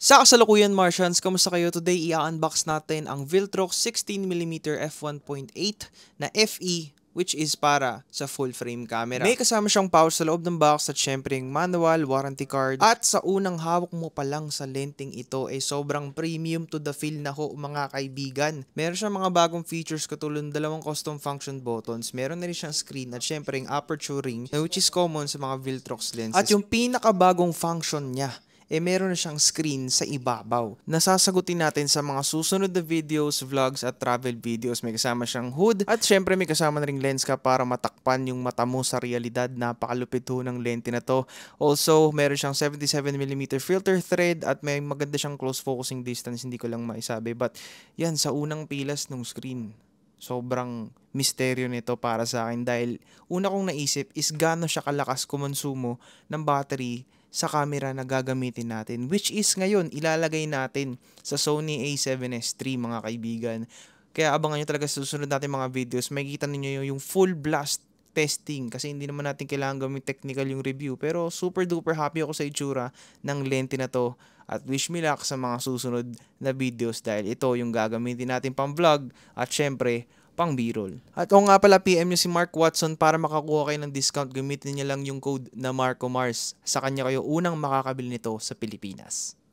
Sa kasalukuyan Martians, kamusta kayo? Today i-unbox natin ang Viltrox 16mm f1.8 na FE which is para sa full frame camera. May kasama siyang pouch sa loob ng box at syempre yung manual, warranty card. At sa unang hawak mo pa lang sa lenteng ito ay sobrang premium to the feel na ho mga kaibigan. Meron siyang mga bagong features katulad ng dalawang custom function buttons. Meron na rin siyang screen at syempre yung aperture ring which is common sa mga Viltrox lenses. At yung pinakabagong function niya meron na siyang screen sa ibabaw. Nasasagutin natin sa mga susunod na videos, vlogs at travel videos. May kasama siyang hood at syempre may kasama na ring lens cap para matakpan yung mata mo sa realidad. Napakalupit ho ng lente na to. Also, meron siyang 77mm filter thread at may maganda siyang close focusing distance. Hindi ko lang maisabi but yan sa unang pilas ng screen. Sobrang misteryo nito para sa akin dahil una kong naisip is gaano siya kalakas kumonsumo ng battery sa camera na gagamitin natin, which is ngayon ilalagay natin sa Sony A7S III mga kaibigan. Kaya abangan nyo talaga sa susunod natin mga videos, makikita ninyo yung full blast testing kasi hindi naman natin kailangan gawing technical yung review, pero super duper happy ako sa itsura ng lente na to at wish me luck sa mga susunod na videos dahil ito yung gagamitin natin pang vlog at syempre pang B-roll. At o nga pala, PM nyo si Mark Watson para makakuha kayo ng discount. Gamitin niya lang yung code na Marco Mars. Sa kanya kayo unang makakabili nito sa Pilipinas.